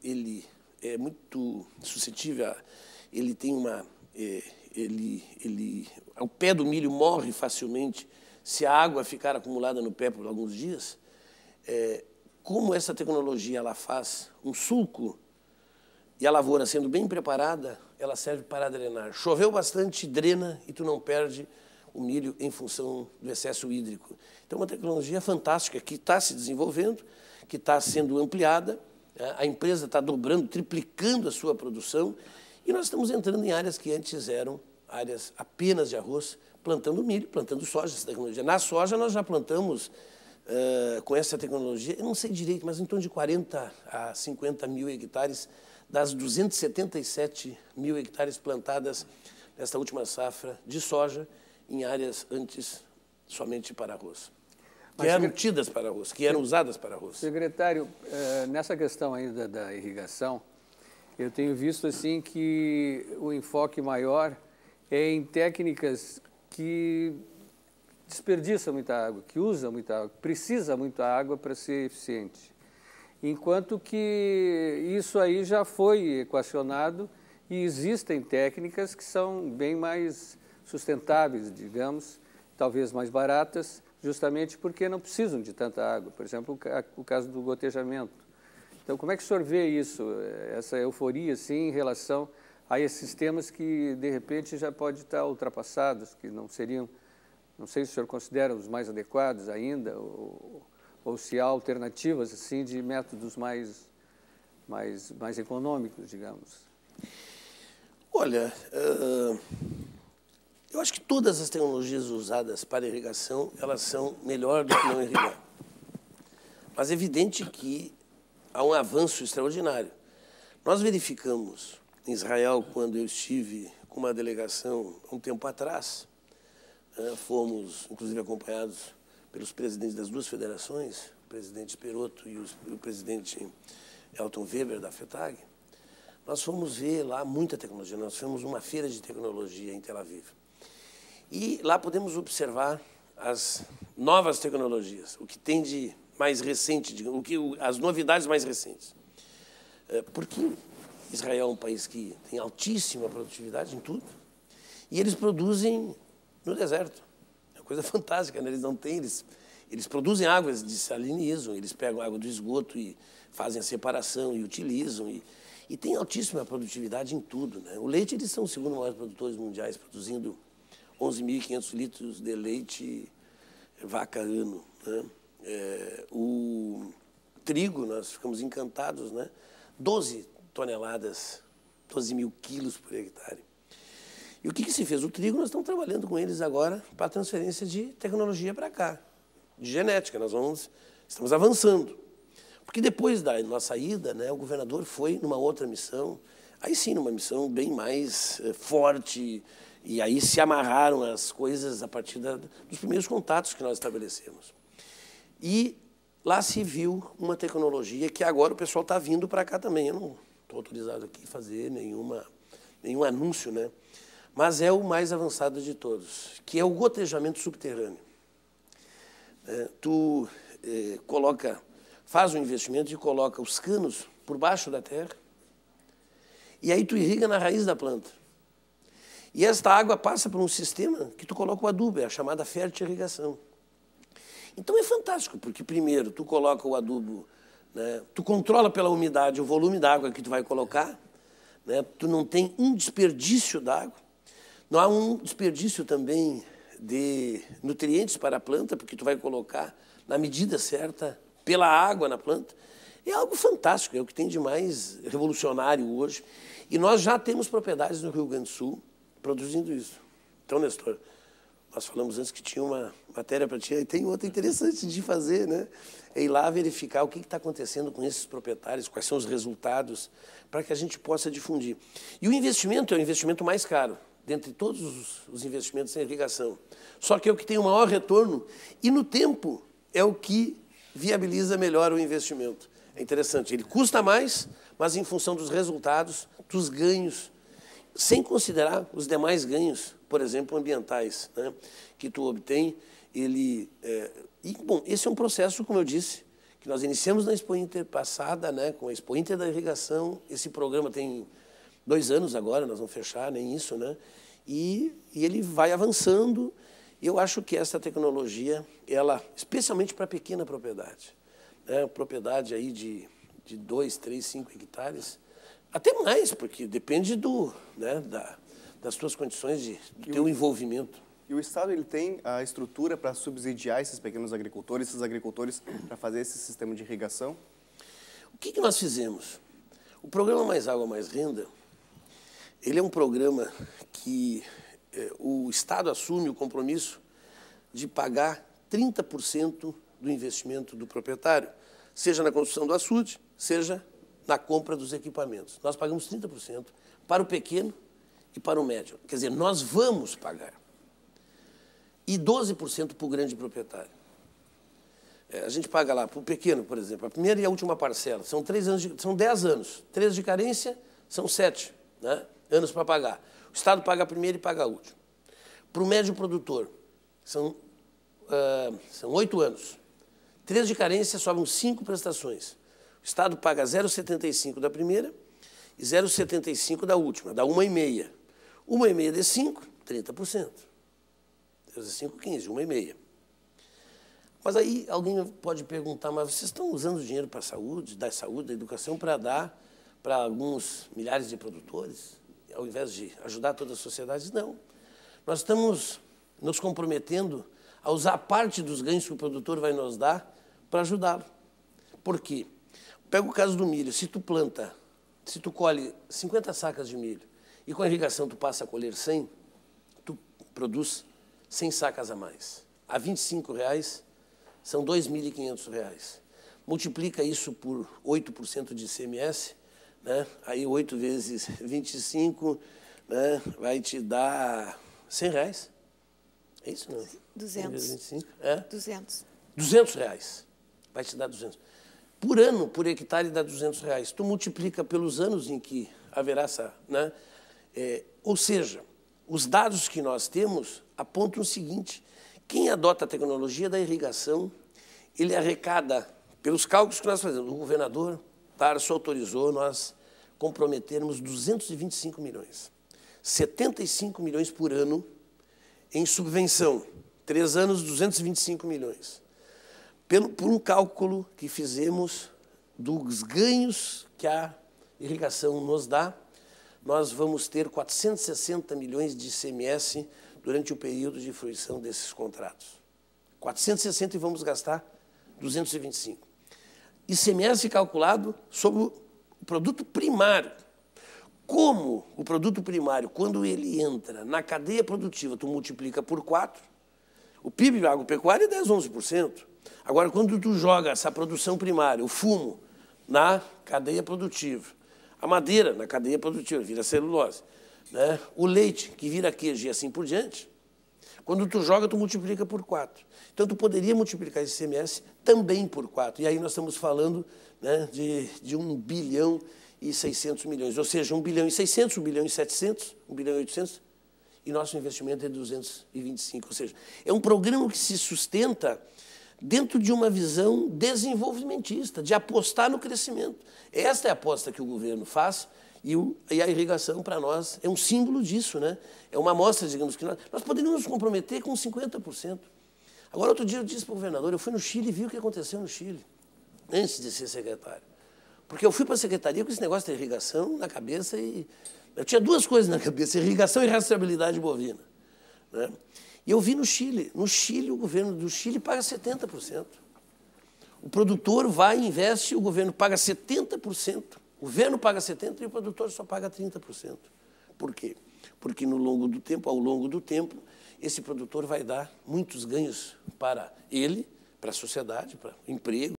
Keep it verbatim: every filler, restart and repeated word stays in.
ele é muito suscetível, a, ele tem uma... É, ele, ele, o pé do milho morre facilmente se a água ficar acumulada no pé por alguns dias. É, como essa tecnologia ela faz um sulco e a lavoura sendo bem preparada, ela serve para drenar. Choveu bastante, drena e tu não perde o milho em função do excesso hídrico. Então, é uma tecnologia fantástica que está se desenvolvendo, que está sendo ampliada, a empresa está dobrando, triplicando a sua produção e nós estamos entrando em áreas que antes eram áreas apenas de arroz, plantando milho, plantando soja, essa tecnologia. Na soja, nós já plantamos, uh, com essa tecnologia, eu não sei direito, mas em torno de quarenta a cinquenta mil hectares das duzentos e setenta e sete mil hectares plantadas nesta última safra de soja em áreas antes somente para arroz, que Mas, eram tidas para arroz, que eram usadas para arroz. Secretário, nessa questão ainda da irrigação, eu tenho visto assim que o enfoque maior é em técnicas que desperdiçam muita água, que usam muita água, precisa muita água para ser eficiente. Enquanto que isso aí já foi equacionado e existem técnicas que são bem mais sustentáveis, digamos, talvez mais baratas, justamente porque não precisam de tanta água. Por exemplo, o caso do gotejamento. Então, como é que o senhor vê isso, essa euforia, assim, em relação a esses sistemas que, de repente, já podem estar ultrapassados, que não seriam, não sei se o senhor considera os mais adequados ainda, ou, ou se há alternativas, assim, de métodos mais, mais, mais econômicos, digamos? Olha, uh, eu acho que todas as tecnologias usadas para irrigação, elas são melhor do que não irrigar. Mas é evidente que há um avanço extraordinário. Nós verificamos em Israel, quando eu estive com uma delegação há um tempo atrás, uh, fomos, inclusive, acompanhados pelos presidentes das duas federações, o presidente Perotto e o, o presidente Elton Weber, da FETAG. Nós fomos ver lá muita tecnologia, nós fomos uma feira de tecnologia em Tel Aviv. E lá podemos observar as novas tecnologias, o que tem de mais recente, digamos, o que, as novidades mais recentes. Porque Israel é um país que tem altíssima produtividade em tudo, e eles produzem no deserto. É uma coisa fantástica, né? Eles não têm, eles, eles produzem águas, desalinizam, eles pegam água do esgoto e fazem a separação e utilizam, e, e tem altíssima produtividade em tudo, né? O leite, eles são os segundo maiores produtores mundiais, produzindo onze mil e quinhentos litros de leite vaca ano, né? É, o trigo, nós ficamos encantados, né? doze toneladas, doze mil quilos por hectare. E o que, que se fez? O trigo, nós estamos trabalhando com eles agora para a transferência de tecnologia para cá, de genética. Nós vamos, estamos avançando. Porque depois da nossa ida, né, o governador foi numa outra missão, aí sim, numa missão bem mais eh, forte, e aí se amarraram as coisas a partir da, dos primeiros contatos que nós estabelecemos. E lá se viu uma tecnologia que agora o pessoal está vindo para cá também. Eu não estou autorizado aqui a fazer nenhuma, nenhum anúncio, né? Mas é o mais avançado de todos, que é o gotejamento subterrâneo. É, tu é, coloca, faz um investimento e coloca os canos por baixo da terra e aí tu irriga na raiz da planta. E esta água passa por um sistema que tu coloca o adubo, é a chamada fertirrigação. Então é fantástico, porque primeiro tu coloca o adubo, né, tu controla pela umidade o volume da água que tu vai colocar, né, tu não tem um desperdício d'água, não há um desperdício também de nutrientes para a planta, porque tu vai colocar na medida certa pela água na planta. É algo fantástico, é o que tem de mais revolucionário hoje. E nós já temos propriedades no Rio Grande do Sul produzindo isso. Então, Nestor, nós falamos antes que tinha uma matéria para ti, e tem outra interessante de fazer, né? É ir lá verificar o que está acontecendo com esses proprietários, quais são os resultados, para que a gente possa difundir. E o investimento é o investimento mais caro, dentre todos os, os investimentos em irrigação. Só que é o que tem o maior retorno e, no tempo, é o que viabiliza melhor o investimento. É interessante, ele custa mais, mas em função dos resultados, dos ganhos, sem considerar os demais ganhos, por exemplo, ambientais, né, que tu obtém. Ele, é, e, bom, esse é um processo, como eu disse, que que nós iniciamos na Expo Inter passada, né, com a Expo Inter da irrigação. Esse programa tem dois anos agora, nós vamos fechar, nem isso, né? E, e ele vai avançando. E eu acho que essa tecnologia, ela, especialmente para a pequena propriedade, né, propriedade aí de, de dois, três, cinco hectares, até mais, porque depende do, né, da, das suas condições de, de ter um envolvimento. E o Estado ele tem a estrutura para subsidiar esses pequenos agricultores, esses agricultores, para fazer esse sistema de irrigação? O que, que nós fizemos? O programa Mais Água, Mais Renda, ele é um programa que eh, o Estado assume o compromisso de pagar trinta por cento do investimento do proprietário, seja na construção do açude, seja na compra dos equipamentos. Nós pagamos trinta por cento para o pequeno e para o médio. Quer dizer, nós vamos pagar. E doze por cento para o grande proprietário. É, a gente paga lá para o pequeno, por exemplo, a primeira e a última parcela. São, três anos de, são dez anos. Três de carência, são sete, né, anos para pagar. O Estado paga a primeira e paga a última. Para o médio produtor, são, uh, são oito anos. Três de carência, sobram cinco prestações. O Estado paga zero vírgula setenta e cinco da primeira e zero vírgula setenta e cinco da última, dá uma e meia. Uma e meia de cinco, trinta por cento. cinco, quinze, uma e meia. Mas aí alguém pode perguntar, mas vocês estão usando dinheiro para a saúde, da saúde, da educação, para dar para alguns milhares de produtores, ao invés de ajudar toda a sociedade? Não. Nós estamos nos comprometendo a usar parte dos ganhos que o produtor vai nos dar para ajudá-lo. Por quê? Pega o caso do milho. Se tu planta, se tu colhe cinquenta sacas de milho e com a irrigação tu passa a colher cem, tu produz cem sacas a mais. A vinte e cinco reais são dois mil e quinhentos reais. Multiplica isso por oito por cento de I C M S, né? Aí oito vezes vinte e cinco, né, vai te dar cem reais. É isso, não? duzentos. vinte e cinco? É? duzentos. duzentos reais. Vai te dar duzentos. Por ano, por hectare, dá duzentos reais. Tu multiplica pelos anos em que haverá essa... Né? É, ou seja, os dados que nós temos apontam o seguinte: quem adota a tecnologia da irrigação, ele arrecada, pelos cálculos que nós fazemos, o governador Tarso autorizou nós comprometermos duzentos e vinte e cinco milhões. setenta e cinco milhões por ano em subvenção. Três anos, duzentos e vinte e cinco milhões. Pelo, por um cálculo que fizemos dos ganhos que a irrigação nos dá, nós vamos ter quatrocentos e sessenta milhões de I C M S durante o período de fruição desses contratos. quatrocentos e sessenta e vamos gastar duzentos e vinte e cinco. I C M S calculado sobre o produto primário. Como o produto primário, quando ele entra na cadeia produtiva, tu multiplica por quatro, o P I B agropecuário é dez, onze por cento. Agora, quando tu joga essa produção primária, o fumo, na cadeia produtiva, a madeira na cadeia produtiva, vira celulose, né? O leite, que vira queijo e assim por diante, quando tu joga, tu multiplica por quatro. Então, tu poderia multiplicar esse I C M S também por quatro. E aí nós estamos falando, né, de, de um bilhão e seiscentos milhões, ou seja, um bilhão e seiscentos, um bilhão e setecentos, um bilhão e oitocentos, e nosso investimento é duzentos e vinte e cinco. Ou seja, é um programa que se sustenta dentro de uma visão desenvolvimentista, de apostar no crescimento. Esta é a aposta que o governo faz, e, o, e a irrigação, para nós, é um símbolo disso, né? É uma amostra, digamos, que nós, nós poderíamos nos comprometer com cinquenta por cento. Agora, outro dia eu disse para o governador, eu fui no Chile e vi o que aconteceu no Chile, antes de ser secretário. Porque eu fui para a secretaria com esse negócio de irrigação na cabeça e... Eu tinha duas coisas na cabeça, irrigação e rastreabilidade bovina, né? E eu vi no Chile. No Chile, o governo do Chile paga setenta por cento. O produtor vai e investe, o governo paga setenta por cento. O governo paga setenta por cento e o produtor só paga trinta por cento. Por quê? Porque no longo do tempo, ao longo do tempo, esse produtor vai dar muitos ganhos para ele, para a sociedade, para o emprego.